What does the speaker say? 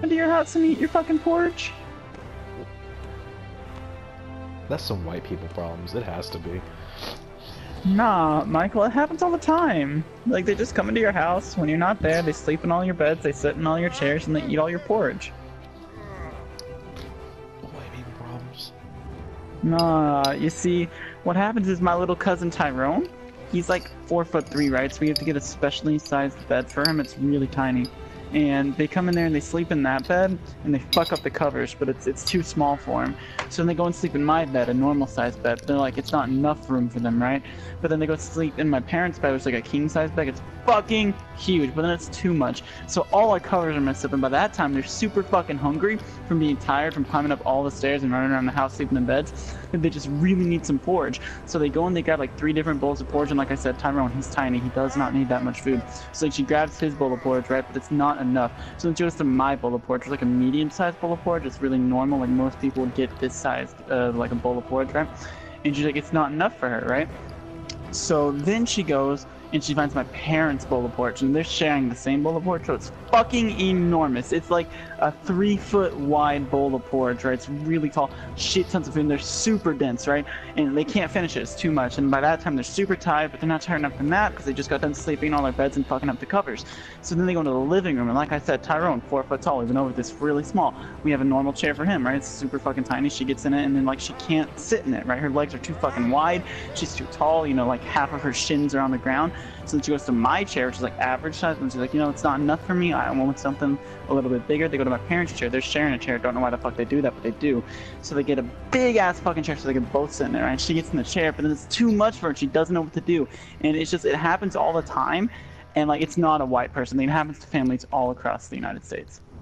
into your house and eat your fucking porridge? That's some white people problems. It has to be. Nah, Michael, it happens all the time. Like, they just come into your house when you're not there, they sleep in all your beds, they sit in all your chairs, and they eat all your porridge. White people problems. Nah, you see, what happens is my little cousin Tyrone, he's like 4'3", right? So we have to get a specially sized bed for him. It's really tiny. And they come in there and they sleep in that bed, and they fuck up the covers, but it's too small for him. So then they go and sleep in my bed, a normal sized bed. They're like, it's not enough room for them, right? But then they go sleep in my parents' bed, which is like a king size bed. It's fucking huge, but then it's too much. So all our covers are messed up, and by that time they're super fucking hungry from being tired from climbing up all the stairs and running around the house sleeping in beds. And they just really need some porridge. So they go and they grab like 3 different bowls of porridge, and like I said, Tyrone, he's tiny, he does not need that much food. So like, she grabs his bowl of porridge, right? But it's not enough. So then she goes to my bowl of porridge, like a medium-sized bowl of porridge. It's really normal, like most people would get this size, like a bowl of porridge, right? And she's like, it's not enough for her, right? So then she goes and she finds my parents' bowl of porridge, and they're sharing the same bowl of porridge, so it's fucking enormous. It's like a 3-foot wide bowl of porridge, right? It's really tall, shit tons of food, and they're super dense, right? And they can't finish it, it's too much. And by that time, they're super tired, but they're not tired enough to nap because they just got done sleeping in all their beds and fucking up the covers. So then they go into the living room, and like I said, Tyrone, 4 foot tall, even though it's really small. We have a normal chair for him, right? It's super fucking tiny. She gets in it, and then like she can't sit in it, right? Her legs are too fucking wide. She's too tall, you know, like half of her shins are on the ground. So then she goes to my chair, which is like average size, and she's like, you know, it's not enough for me. I want something a little bit bigger. They go to my parents' chair. They're sharing a chair. Don't know why the fuck they do that, but they do. So they get a big ass fucking chair so they can both sit in there, right? She gets in the chair, but then it's too much for her. She doesn't know what to do. And it's just, it happens all the time. And like, it's not a white person thing. It happens to families all across the United States.